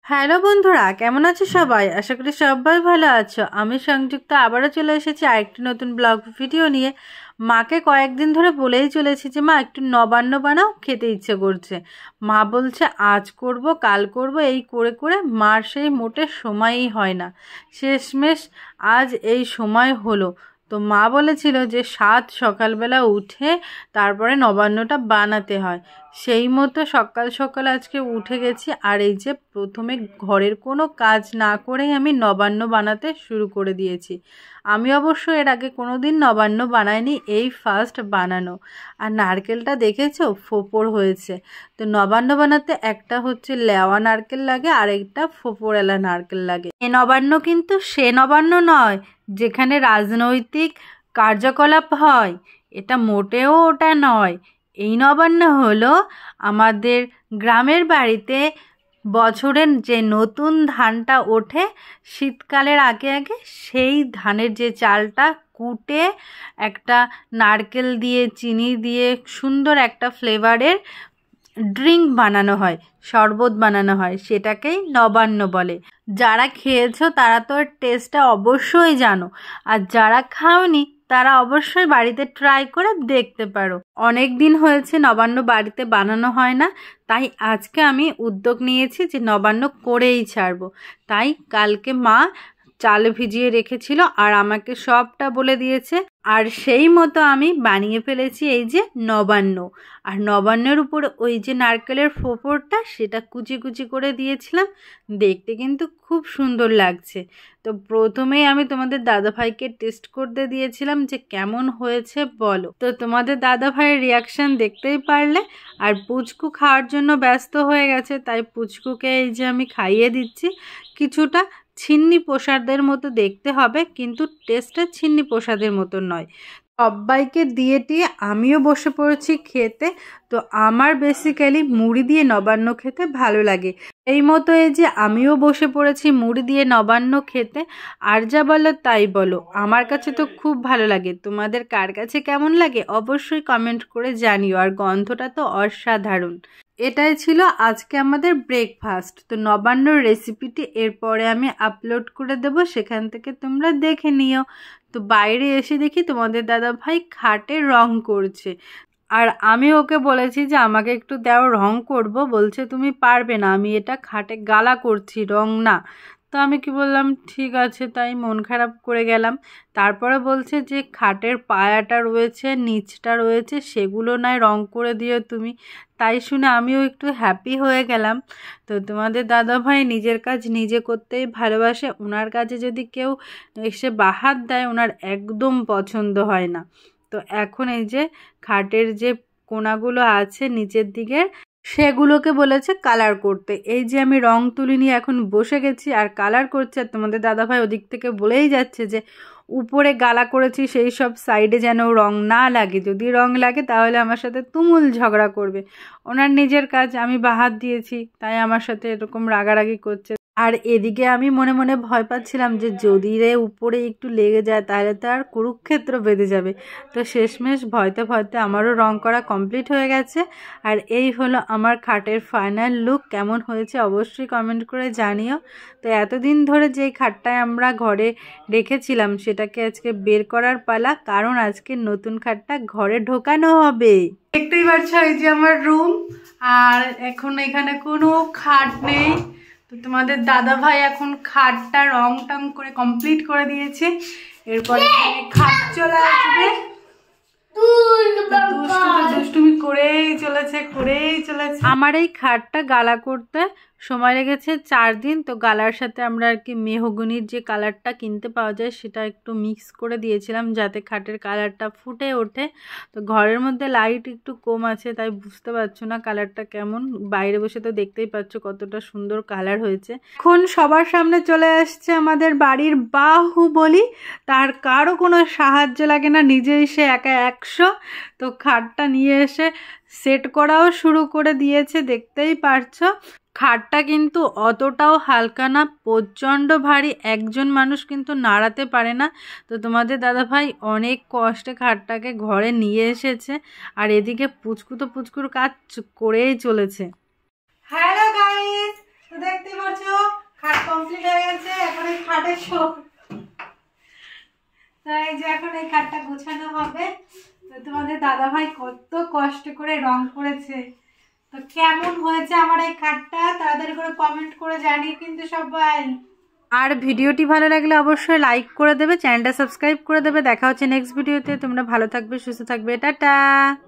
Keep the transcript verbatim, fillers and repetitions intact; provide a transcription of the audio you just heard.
Hello বন্ধুরা, কেমন আছো সবাই? আশা করি সবাই ভালো আছো। আমি সংযুক্ত আবারও চলে এসেছি আরেকটি নতুন ব্লগ ভিডিও নিয়ে। মাকে কয়েকদিন ধরে বলেই চলেছি যে মা একটু নবান্ন বানাও, খেতে ইচ্ছে করছে। মা বলছে আজ করব, কাল করব, এই করে করে মার সেই মোটে সময়ই হয় না। শেষমেশ আজ এই সময় হলো। তো মা বলেছিল যে সাত সকালবেলা উঠে তারপরে নবান্নটা বানাতে হয়। সেই মতো সকাল সকাল আজকে উঠে গেছি, আর এই যে প্রথমে ঘরের কোনো কাজ না করেই আমি নবান্ন বানাতে শুরু করে দিয়েছি। আমি অবশ্য এর আগে কোনো দিন নবান্ন বানাইনি, এই ফার্স্ট বানানো। আর নারকেলটা দেখেছো ফোপর হয়েছে। তো নবান্ন বানাতে একটা হচ্ছে লেওয়া নারকেল লাগে, আর একটা ফোপরওয়ালা নারকেল লাগে। এ নবান্ন কিন্তু সে নবান্ন নয় যেখানে রাজনৈতিক কার্যকলাপ হয়, এটা মোটেও ওটা নয়। এই নবান্ন হলো আমাদের গ্রামের বাড়িতে বছরের যে নতুন ধানটা ওঠে শীতকালের আগে আগে, সেই ধানের যে চালটা কুটে একটা নারকেল দিয়ে চিনি দিয়ে সুন্দর একটা ফ্লেভারের ড্রিঙ্ক বানানো হয়, শরবত বানানো হয়, সেটাকেই নবান্ন বলে। যারা খেয়েছো তারা তো এর টেস্টটা অবশ্যই জানো, আর যারা খাওনি তারা অবশ্যই বাড়িতে ট্রাই করে দেখতে পারো। অনেক দিন হয়েছে নবান্ন বাড়িতে বানানো হয় না, তাই আজকে আমি উদ্যোগ নিয়েছি যে নবান্ন করেই ছাড়বো। তাই কালকে মা চাল ভিজিয়ে রেখেছিল আর আমাকে সবটা বলে দিয়েছে, আর সেই মতো আমি বানিয়ে ফেলেছি এই যে নবান্ন। আর নবান্নের উপরে ওই যে নারকেলের ফোঁপরটা সেটা কুচি কুচি করে দিয়েছিলাম, দেখতে কিন্তু খুব সুন্দর লাগছে। তো প্রথমেই আমি তোমাদের দাদাভাইকে টেস্ট করতে দিয়েছিলাম যে কেমন হয়েছে বলো। তো তোমাদের দাদাভাইয়ের রিয়াকশান দেখতেই পারলে। আর পুচকু খাওয়ার জন্য ব্যস্ত হয়ে গেছে, তাই পুচকুকে এই যে আমি খাইয়ে দিচ্ছি। কিছুটা ছিন্নি প্রসাদের মতো দেখতে হবে, কিন্তু টেস্টটা ছিন্নি প্রসাদের মতো নয়। সবাইকে দিয়ে দিয়ে আমিও বসে পড়েছি খেতে। তো আমার বেসিক্যালি মুড়ি দিয়ে নবান্ন খেতে ভালো লাগে, এই মতো এই যে আমিও বসে পড়েছি মুড়ি দিয়ে নবান্ন খেতে। আর যা বলো তাই বলো, আমার কাছে তো খুব ভালো লাগে। তোমাদের কার কাছে কেমন লাগে অবশ্যই কমেন্ট করে জানিও। আর গন্ধটা তো অসাধারণ। এটাই ছিল আজকে আমাদের ব্রেকফাস্ট। তো নবান্নর রেসিপিটি এরপরে আমি আপলোড করে দেব, সেখান থেকে তোমরা দেখে নিও। তো বাইরে এসে দেখি তোমাদের দাদা ভাই খাটে রং করছে, আর আমি ওকে বলেছি যে আমাকে একটু দাও, রং করব। বলছে তুমি পারবে না, আমি এটা খাটে গালা করছি, রং না। তো আমি কি বললাম ঠিক আছে, তাই মন খারাপ করে গেলাম। তারপরে বলছে যে খাটের পায়াটা রয়েছে, নিচটা রয়েছে, সেগুলো নয় রং করে দিও তুমি। তাই শুনে আমিও একটু হ্যাপি হয়ে গেলাম। তো তোমাদের দাদাভাই নিজের কাজ নিজে করতেই ভালোবাসে, ওনার কাজে যদি কেউ এসে বাহাত দেয় ওনার একদম পছন্দ হয় না। তো এখন এই যে খাটের যে কোনাগুলো আছে নিচের দিকে, সেগুলোকে বলেছে কালার করতে। এই যে আমি রং তুলি নিয়ে এখন বসে গেছি আর কালার করছে। আর তোমাদের দাদাভাই ওদিক থেকে বলেই যাচ্ছে যে উপরে গালা করেছি সেই সব সাইডে যেন রং না লাগে, যদি রং লাগে তাহলে আমার সাথে তুমুল ঝগড়া করবে। ওনার নিজের কাজ, আমি বাহাত দিয়েছি তাই আমার সাথে এরকম রাগারাগি করছে। আর এদিকে আমি মনে মনে ভয় পাচ্ছিলাম যে যদি রে উপরে একটু লেগে যায় তাহলে তো আর কুরুক্ষেত্র বেঁধে যাবে। তো শেষমেশ ভয়তে ভয়তে আমারও রং করা কমপ্লিট হয়ে গেছে। আর এই হলো আমার খাটের ফাইনাল লুক। কেমন হয়েছে অবশ্যই কমেন্ট করে জানিও। তো এতদিন ধরে যেই খাটটায় আমরা ঘরে রেখেছিলাম সেটাকে আজকে বের করার পালা, কারণ আজকে নতুন খাটটা ঘরে ঢোকানো হবে। দেখতেই পাচ্ছ এই যে আমার রুম, আর এখন এখানে কোনো খাট নেই। তো তোমাদের দাদা ভাই এখন খাটটা রং টং করে কমপ্লিট করে দিয়েছে। এরপর এখানে খাট চলে আসবে। দুষ্টুমি করেই চলেছে করেই চলেছে। আমার এই খাটটা গালা করতে সময় লেগেছে চার দিন। তো গালার সাথে আমরা আর কি মেহগনির যে কালারটা কিনতে পাওয়া যায় সেটা একটু মিক্স করে দিয়েছিলাম যাতে খাটের কালারটা ফুটে ওঠে। তো ঘরের মধ্যে লাইট একটু কম আছে তাই বুঝতে পারছো না কালারটা কেমন, বাইরে বসে তো দেখতেই পাচ্ছ কতটা সুন্দর কালার হয়েছে। এখন সবার সামনে চলে আসছে আমাদের বাড়ির বাহুবলী, তার কারো কোনো সাহায্য লাগে না, নিজেই সে একা একশো। তো খাটটা নিয়ে এসে সেট করাও শুরু করে দিয়েছে, দেখতেই পারছো। খাটটা কিন্তু অতটাও হালকা না, প্রচণ্ড ভারী, একজন মানুষ কিন্তু নাড়াতে পারে না। তো তোমাদের দাদাভাই অনেক কষ্টে খাটটাকে ঘরে নিয়ে এসেছে, আর এদিকে পুচকু তো পুচকুর কাজ করেই চলেছে। হ্যালো গাইস, তো দেখতে পাচ্ছো কমপ্লিট হয়ে গেছে, এখন এই খাটে শোক। তাই যে এখন এই খাটটা গোছানো হবে। তো তোমাদের দাদা ভাই কত কষ্ট করে রং করেছে, তো কেমন হয়েছে আমার এই খাটটা তাড়াতাড়ি করে কমেন্ট করে জানিয়ে কিন্তু সবাই। আর ভিডিওটি ভালো লাগলে অবশ্যই লাইক করে দেবে, চ্যানেলটা সাবস্ক্রাইব করে দেবে। দেখা হচ্ছে নেক্সট ভিডিওতে। তোমরা ভালো থাকবে, সুস্থ থাকবে, টাটা।